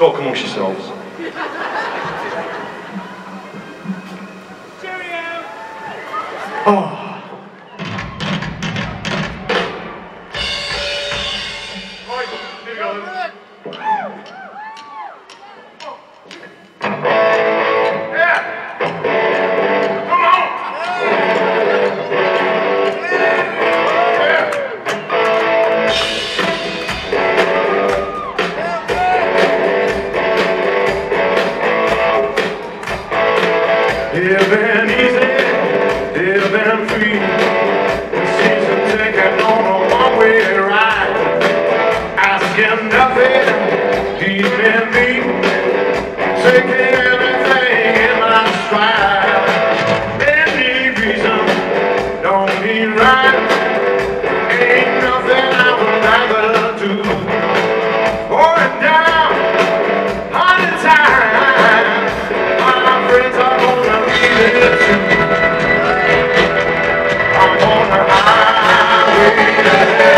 Talk amongst yourselves. Cheerio! Oh. Right, here we go. Living easy, living free. The season ticket on a one-way ride. Asking nothing, keeping me, taking everything in my stride. Any reason don't mean right. Ain't nothing I would rather do. Going down, 100 times. My friends are gonna be there too. I'm on the highway.